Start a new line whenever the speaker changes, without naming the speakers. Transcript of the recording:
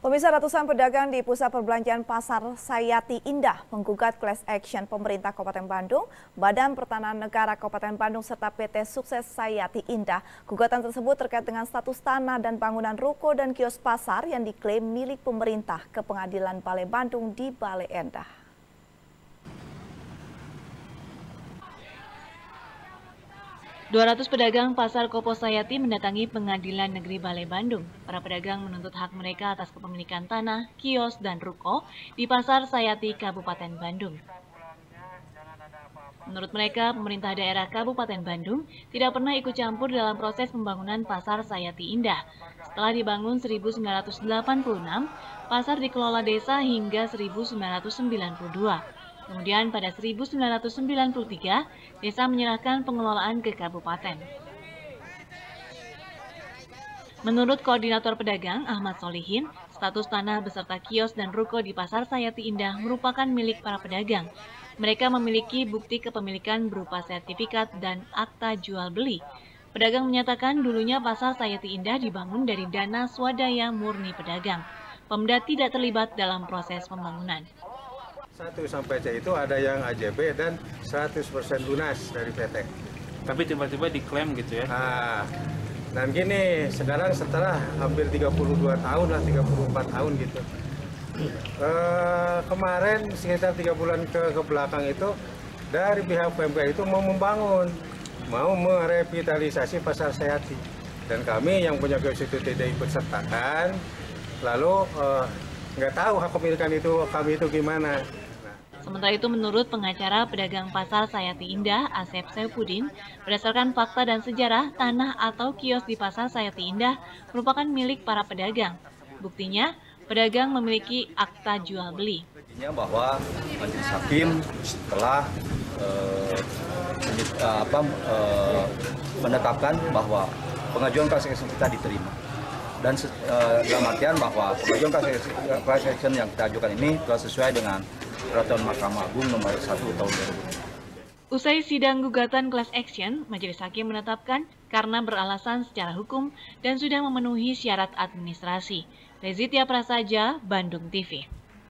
Pemirsa, ratusan pedagang di pusat perbelanjaan Pasar Sayati Indah menggugat class action pemerintah Kabupaten Bandung, Badan Pertanahan Negara Kabupaten Bandung serta PT Sukses Sayati Indah. Gugatan tersebut terkait dengan status tanah dan bangunan ruko dan kios pasar yang diklaim milik pemerintah ke Pengadilan Balai Bandung di Bale Endah.
200 pedagang Pasar Kopo Sayati mendatangi Pengadilan Negeri Balai Bandung. Para pedagang menuntut hak mereka atas kepemilikan tanah, kios, dan ruko di Pasar Sayati, Kabupaten Bandung. Menurut mereka, pemerintah daerah Kabupaten Bandung tidak pernah ikut campur dalam proses pembangunan Pasar Sayati Indah. Setelah dibangun 1986, pasar dikelola desa hingga 1992. Kemudian pada 1993, desa menyerahkan pengelolaan ke kabupaten. Menurut Koordinator Pedagang Ahmad Solihin, status tanah beserta kios dan ruko di Pasar Sayati Indah merupakan milik para pedagang. Mereka memiliki bukti kepemilikan berupa sertifikat dan akta jual beli. Pedagang menyatakan dulunya Pasar Sayati Indah dibangun dari dana swadaya murni pedagang. Pemda tidak terlibat dalam proses pembangunan.
1 sampai C itu ada yang AJB dan 100% lunas dari PT.
Tapi tiba-tiba diklaim gitu ya?
Dan gini, sekarang setelah hampir 32 tahun lah, 34 tahun gitu. Kemarin sekitar 3 bulan ke belakang itu, dari pihak PMK itu mau membangun, mau merevitalisasi Pasar Sayati. Dan kami yang punya kios itu tidak ikut sertakan, lalu nggak tahu hak kepemilikan itu kami itu gimana.
Sementara itu menurut pengacara pedagang Pasar Sayati Indah, Asep Saipudin, berdasarkan fakta dan sejarah, tanah atau kios di Pasar Sayati Indah merupakan milik para pedagang. Buktinya, pedagang memiliki akta jual beli.
Bahwa Majelis Hakim telah menetapkan bahwa pengajuan class action kita diterima. Dan dalam artian bahwa pengajuan class action yang kita ajukan ini telah sesuai dengan Peraturan Mahkamah Agung nomor 1 tahun 2000.
Usai sidang gugatan class action, Majelis Hakim menetapkan karena beralasan secara hukum dan sudah memenuhi syarat administrasi. Rezitia Prasaja, Bandung TV.